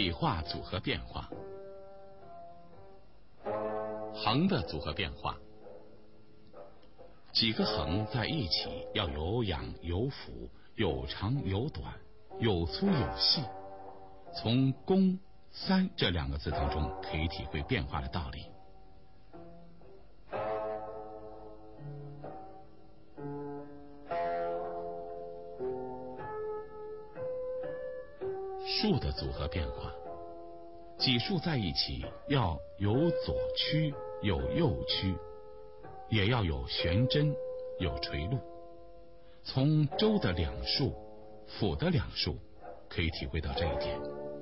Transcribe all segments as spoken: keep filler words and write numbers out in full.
笔画组合变化。横的组合变化，几个横在一起要有仰有俯，有长有短，有粗有细。从公、三这两个字当中可以体会变化的道理。数的组合变化，几数在一起要有左曲有右曲，也要有悬针有垂露。从周的两数、府的两数可以体会到这一点。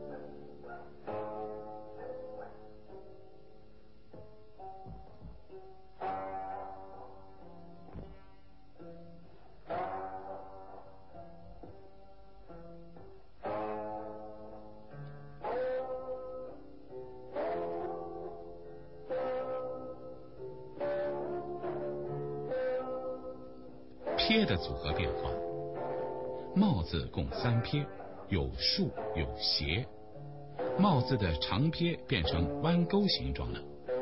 撇的组合变化，帽字共三撇，有竖有斜，帽字的长撇变成弯钩形状了。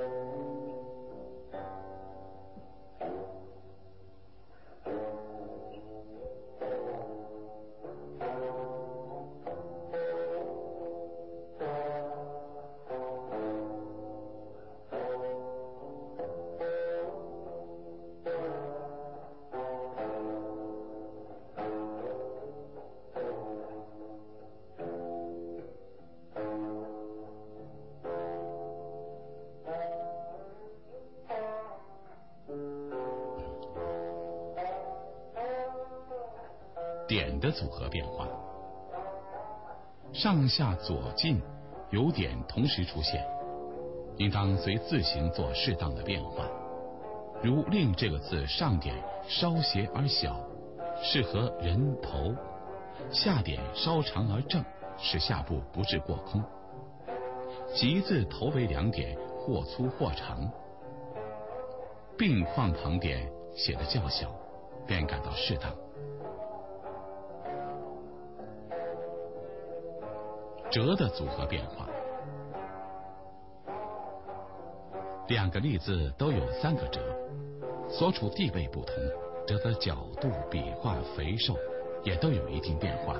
点的组合变化，上下左近有点同时出现，应当随字形做适当的变化。如令这个字上点稍斜而小，适合人头；下点稍长而正，使下部不致过空。吉字头为两点，或粗或长，并框旁点写得较小，便感到适当。折的组合变化，两个例字都有三个折，所处地位不同，折的角度、笔画、肥瘦也都有一定变化。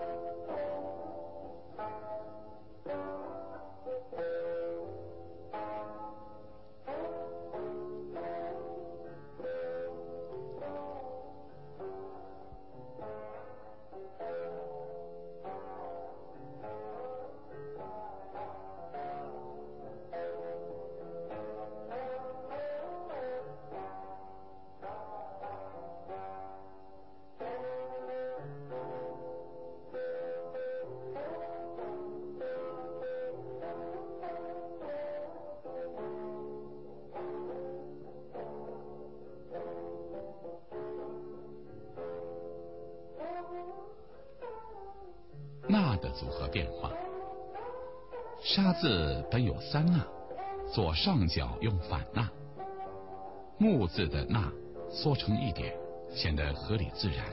捺的组合变化，沙字本有三捺，左上角用反捺，木字的捺缩成一点，显得合理自然。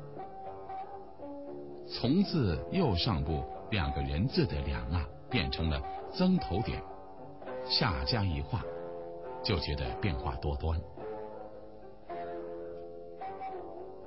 从字右上部两个人字的两捺变成了增头点，下加一画，就觉得变化多端。